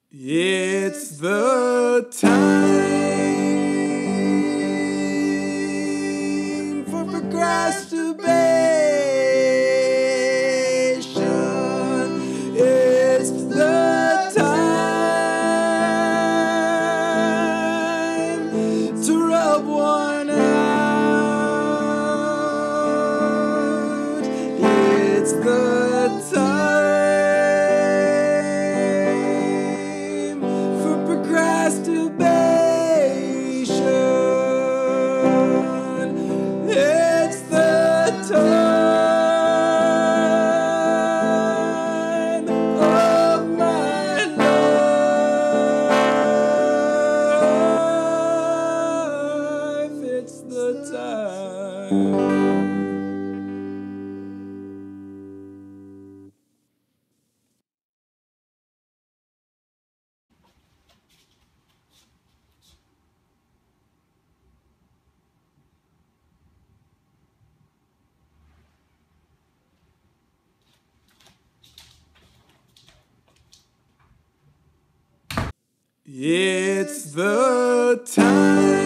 It's the time for procrasturbation. It's the time to rub one out. It's the time for procrasturbation. It's the time of my life. It's the time. It's the time